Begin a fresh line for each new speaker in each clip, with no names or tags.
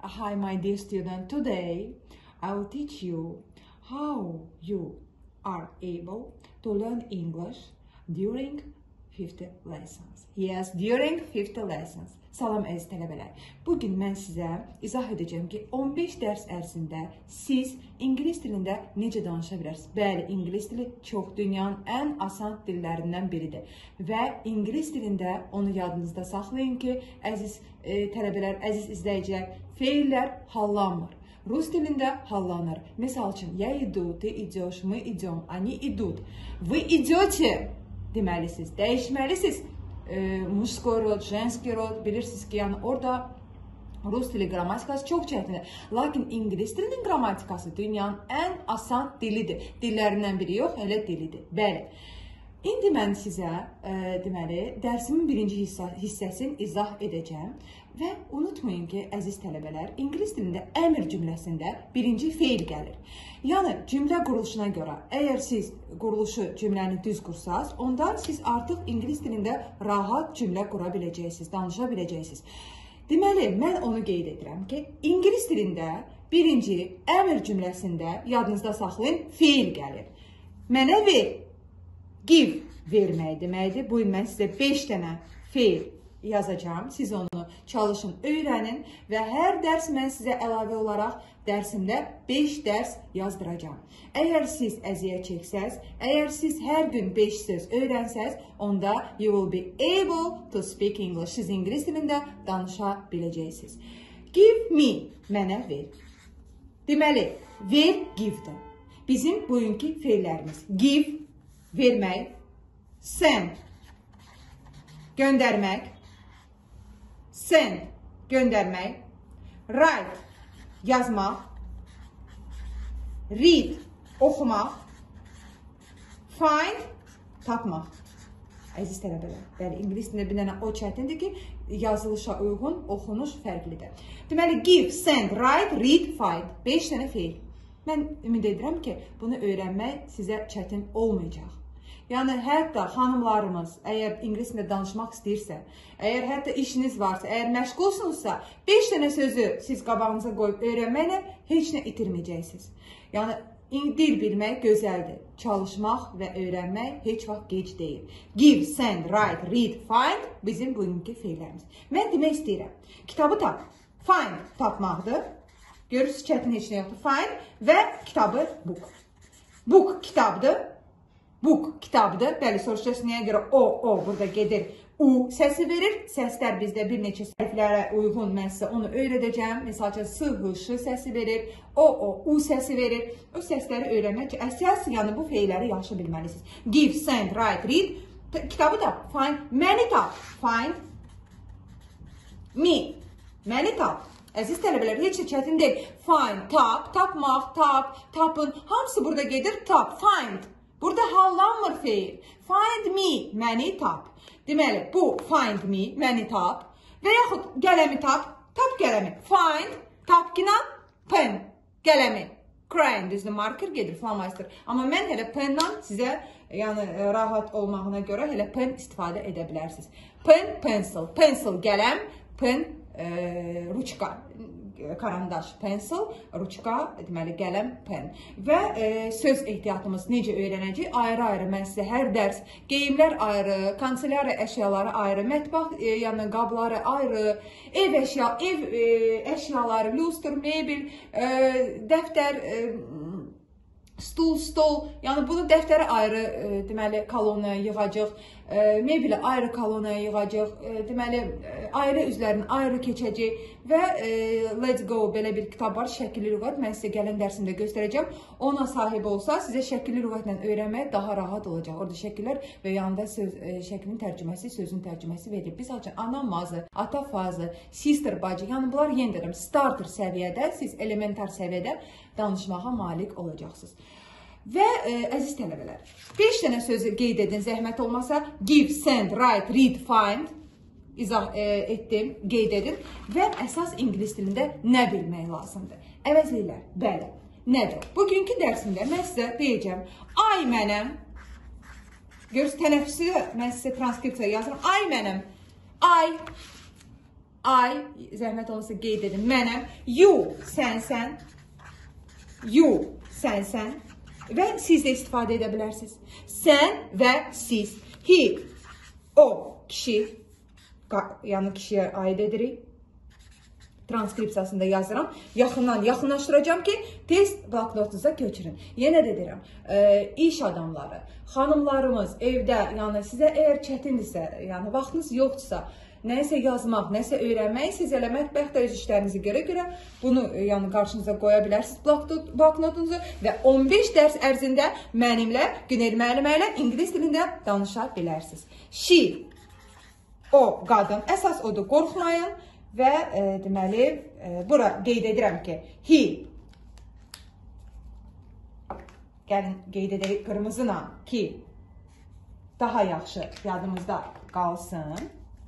Hi, my dear student. Today, I will teach you how you are able to learn English during 50 lessons. Yes, during 50 lessons. Salam əziz tələbələr. Bugün mən sizə izah edəcəm ki, 15 dərs ərzində siz ingilis dilində necə danışa bilərsiniz? Bəli, ingilis dili çox dünyanın ən asan dillərindən biridir. Və ingilis dilində onu yadınızda saxlayın ki, əziz tələbələr, əziz izləyicilər, feillər hallanmır. Rus dilində hallanır. Misal üçün, я иду, ты идешь, мы идем, они идут. Вы идете deməlisiniz, dəyişməlisiniz. Muşkoy rod, jenski rod, bilirsiniz ki, yəni orada Rus dili qrammatikası çox çətindir. Lakin ingilis dilinin qrammatikası dünyanın ən asan dilidir. Dillərindən biri yox, elə dilidir. Bəli. İndi mən sizə deməli, dərsimin birinci hissəsini izah edəcəm. Və unutmayın ki, əziz tələbələr, ingilis dilində əmr cümləsində birinci feil gəlir. Yəni, cümlə quruluşuna görə, əgər siz quruluşu cümləni düz qursanız, onda siz artıq ingilis dilində rahat cümlə qura biləcəksiniz, danışa biləcəksiniz. Deməli, mən onu qeyd edirəm ki, ingilis dilində birinci əmr cümləsində, yadınızda saxlayın, feil gəlir. Mənə ver, give vermək deməkdir. Bu il mən sizə 5 dənə feil yazacağım. Siz onu çalışın, öyrənin və hər dərs mən sizə əlavə olaraq dərsimdə 5 dərs yazdıracağım. Əgər siz əziyyət çəksəz, əgər siz hər gün 5 söz öyrənsəz, onda you will be able to speak English. Siz ingilis dilində danışa biləcəksiniz. Give me, mənə ver. Deməli, ver, give-dir. Bizim bugünkü feillərimiz. Give, vermək, send, göndərmək, send, göndərmək, write, yazmaq, read, oxumaq, find, tapmaq. Əziz tələbələr, bəli, ingilis dilində bir dənə o çətindir ki, yazılışa uyğun, oxunuş fərqlidir. Deməli, give, send, write, read, find. 5 dənə feil. Mən ümid edirəm ki, bunu öyrənmək sizə çətin olmayacaq. Yəni, hətta xanımlarımız, əgər ingilis dilində danışmaq istəyirsə, əgər hətta işiniz varsa, əgər məşğulsunuzsa, 5 dənə sözü siz qabağınıza qoyub öyrənməklə heç nə itirməyəcəksiniz. Yəni, dil bilmək gözəldir. Çalışmaq və öyrənmək heç vaxt gec deyil. Give, send, write, read, find bizim bugünkü feillərimiz. Mən demək istəyirəm. Kitabı tap. Find tapmaqdır. Görürsünüz, çətin heç nə yoxdur. Find və kitabı book. Book kitabdır. Book kitabdır. Bəli, soruşacaqsınız, nəyə görə o burada gedir. U səsi verir. Səslər bizdə bir neçə sərflərə uyğun. Mən sizə onu öyrədəcəm. Məsəl üçün, s, h, ş səsi verir. U səsi verir. O səsləri öyrənmək ki, əsas, yəni bu feilləri yaxşı bilməlisiniz. Give, send, write, read. Kitabı tap. Find. Məni tap. Find. Me. Məni tap. Əziz tələbələr, heç də çətin deyil. Find, tap, tapmaq, tap, tapın. Hamısı burada gedir. Tap, find. Burada hallanmır feil. Find me, məni tap. Deməli, bu find me, məni tap. Və yaxud qələmi tap, tap qələmi. Find, tapqina, pen, qələmi. Crayon, düzdür, marker gedir, flamaster. Amma mən hələ pendan sizə, yəni rahat olmağına görə hələ pen istifadə edə bilərsiniz. Pen, pencil, pencil, qələm, pen, ruçka. Karandaş, pencil, ruçka, deməli, qələm, pen. Və söz ehtiyatımız necə öyrənəcək? Ayrı-ayrı mən sizə hər dərs, geyimlər ayrı, kanselyariya əşyaları ayrı, mətbəx yəni qabları ayrı, ev əşyaları, lustr, mebel, dəftər, stul, stol, yəni bunu dəftəri ayrı, deməli, kolonaya yığacaq, mebeli ayrı kolonaya yığacaq, deməli, ayrı üzlərini ayrı keçəcək və Let's Go belə bir kitab var, şəkilli lüğət, mən sizə gələn dərsimdə göstərəcəm. Ona sahib olsa, sizə şəkilli lüğətlə öyrənmək daha rahat olacaq. Orada şəkillər və yanında şəklin tərcüməsi, sözün tərcüməsi verilir. Biz açın, ana mazı, ata fazı, sister bacı, yəni bunlar yenə deyirəm, starter səviyyədə, siz elementar səviyyədə danışmağa malik olacaqsınız. Və əziz tələbələr, 5 dənə sözü qeyd edin, zəhmət olmasa, give, send, write, read, find, izah etdim, qeyd edin və əsas ingilis dilində nə bilmək lazımdır? Əvəzliklər, bəli, nədir? Bugünkü dərsimdə mən sizə deyəcəm, ay mənəm, görürsünüz, tənəffüsü mən sizə transkripsiya yazıram, ay mənəm, ay, I, zəhmət olmasa qeyd edin, mənəm. You, sənsən. You, sənsən. Və siz də istifadə edə bilərsiniz. Sən və siz. He, o, kişi. Yəni kişiyə aid edirik. Transkripsiyasında yazıram. Yaxından yaxınlaşdıracağım ki, tez bloknotunuza köçürün. Yenə də deyirəm, iş adamları, xanımlarımız evdə, yəni sizə əgər çətindirsə, yəni vaxtınız yoxdursa, nəsə yazmaq, nəsə öyrənmək, siz elə mətbəxdə öz işlərinizi görə bunu yəni qarşınıza qoya bilərsiniz bloknotunuzu və 15 dərs ərzində mənimlə, Günel müəllimə ilə ingilis dilində danışa bilərsiniz. She, o, qadın, əsas odur, qorxmayın. Və deməli, bura qeyd edirəm ki, he, gəlin qeyd edək qırmızına ki, daha yaxşı yadımızda qalsın.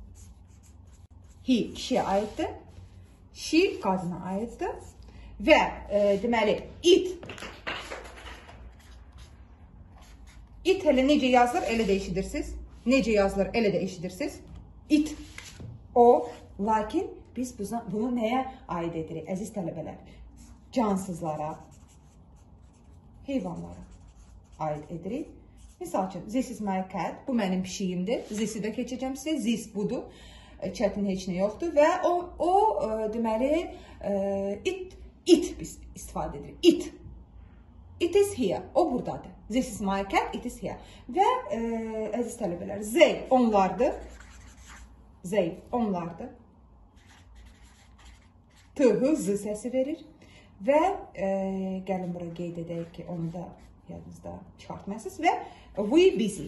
He, kişiyə aiddir, she, qadına aiddir və deməli, it elə necə yazılır, elə də eşidirsiniz. Necə yazılır, elə də eşidirsiniz. It, o, lakin biz bunu nəyə aid edirik, əziz tələbələr? Cansızlara, heyvanlara aid edirik. Misal üçün, this is my cat, bu mənim pişiyimdir. This'i də keçəcəm sizə, this budur. Çətin heç nə yoxdur və o deməli, it biz istifadə edirik. It. It is here. O buradadır. This is my cat, it is here. Və əziz tələbələr, they, onlardır. They, onlardır. T-hı, z səsi verir. Və gəlin bura qeyd edək ki, onu da yadınızda çıxartmayasınız. Və we busy.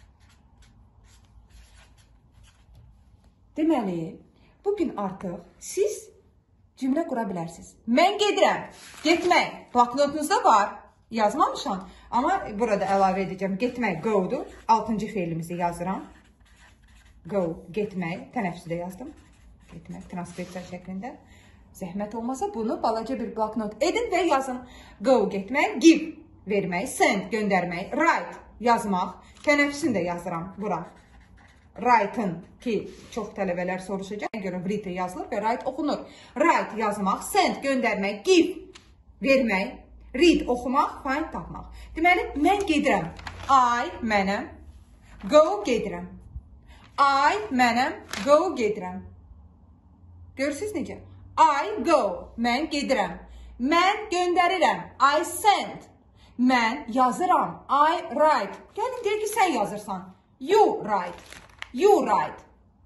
Deməli, bugün artıq siz cümlə qura bilərsiniz. Mən gedirəm. Getmək. Bloknotunuzda var. Yazmamışam. Amma burada əlavə edəcəm. Getmək, go-dur. 6-cı feilimizi yazıram. Go, getmək. Tənəffüsü də yazdım. Getmək, transkripsiya şəklində. Zəhmət olmasa bunu balaca bir bloknot edin və yazın. Go, getmək, give, vermək, send, göndərmək, write, yazmaq. Tənəffüsünü də yazıram bura. Write-ın ki, çox tələbələr soruşacaq. Görə write yazılır və write oxunur. Write, yazmaq, send, göndərmək, give, vermək, read, oxumaq, find, tapmaq. Deməli, mən gedirəm. I, mənəm. Go, gedirəm. I, mənəm. Go, gedirəm. Görürsünüz necə? I go, mən gedirəm. Mən göndərirəm. I send. Mən yazıram. I write. Gəlin deyək ki, sən yazırsan. You write. You write.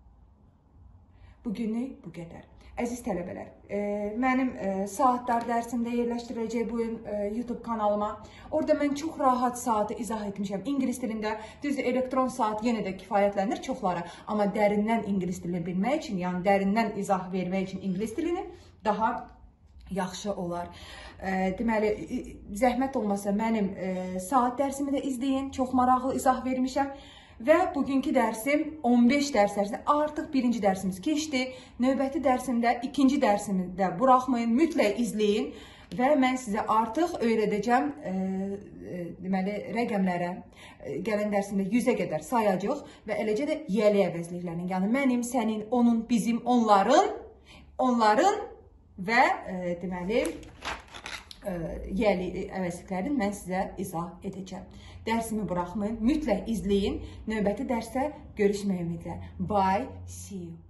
Bugünlük bu qədər. Əziz tələbələr, mənim saatlar dərsində yerləşdiriləcək bu YouTube kanalıma. Orada mən çox rahat saatı izah etmişəm. İngilis dilində, düzdür, elektron saat yenə də kifayətlənir çoxlara. Amma dərindən ingilis dilini bilmək üçün, yəni dərindən izah vermək üçün ingilis dilini daha yaxşı olar. Deməli, zəhmət olmasa mənim saat dərsimi də izləyin. Çox maraqlı izah vermişəm. Və bugünkü dərsim 15 dərs ərzində artıq birinci dərsimiz keçdi. Növbəti dərsimdə ikinci dərsimi də buraxmayın, mütləq izləyin və mən sizə artıq öyrədəcəm deməli rəqəmlərə. Gələn dərsimdə 100-ə qədər sayacaq və eləcə də yəli əvəzliklərini, yəni mənim, sənin, onun, bizim, onların və deməli yəli əvəzliklərini mən sizə izah edəcəm. Dərsimi buraxmayın, mütləq izləyin. Növbəti dərsdə görüşmək ümidlə. Bye, see you.